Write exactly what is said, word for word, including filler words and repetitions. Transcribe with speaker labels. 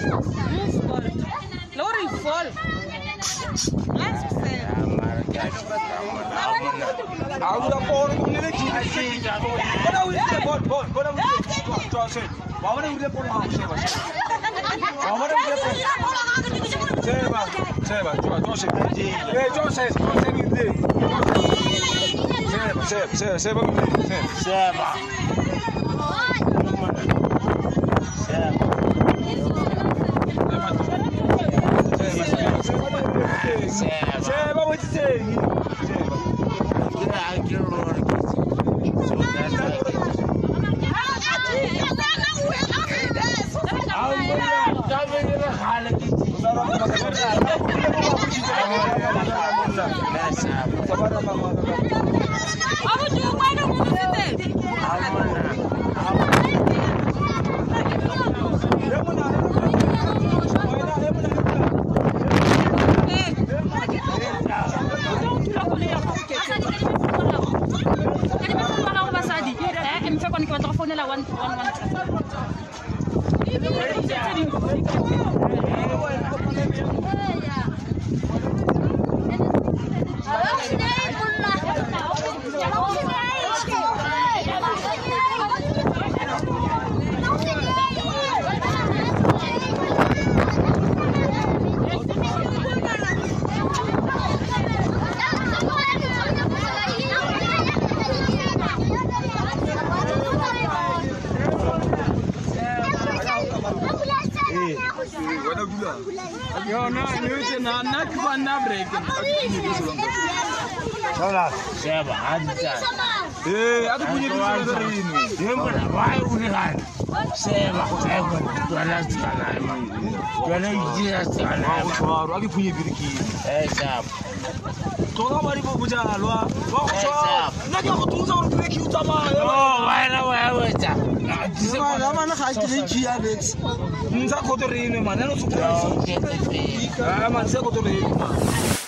Speaker 1: Lori fall. Let's say.
Speaker 2: Agora por com ele aqui. Bora o dia, bora, bora, bora o dia. Trouxe. Bora o dia por mal, chega. Bora o dia por. Chega, chega, trouxe. Ei, trouxe, trouxe me dê. Chega, chega, chega, chega me dê. Chega. Chega, vamos dizer. Yo, no, you na na kwa na break.
Speaker 3: Hola, Seba, adita.
Speaker 2: Eh, atu kunye bizo rini.
Speaker 3: Yembo na wai unihan. Seba, Seba, tuala tukala. Tuala ijia tukala.
Speaker 2: Waro, aki kunye biriki.
Speaker 3: Eh, Seba.
Speaker 2: Toga mari bo buja alwa. Wako. Na kia kutunza uru break utama.
Speaker 3: Oh, wai na wai weta.
Speaker 2: Sema na mana khaki Alex. Nza koto rini man, no sukura. Ah, man se koto rini man.